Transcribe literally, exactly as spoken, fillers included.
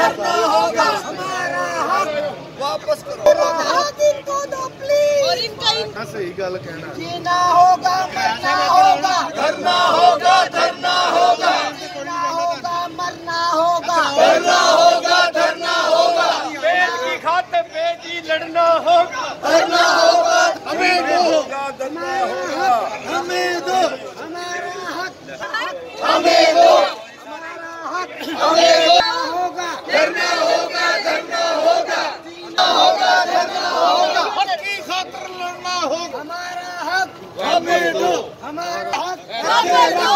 करना होगा, हमारा हक वापस करो, हक इनको दो प्लीज। और इनका इनका सही गल कहना, जीना होगा, मरना होगा, धरना होगा, धरना होगा, जीना होगा, मरना होगा, धरना होगा, धरना होगा, पेट की खातिर बेटी लड़ना होगा, धरना होगा, हमें दो, धरना होगा, हमें दो हमारा हक, हमें दो हमारा हक, हमें दो होगा, धरना होगा, धरना होगा, जीना होगा, धरना होगा, हक की खातिर लड़ना होगा, हमारा हक हमें दो, हमारा हक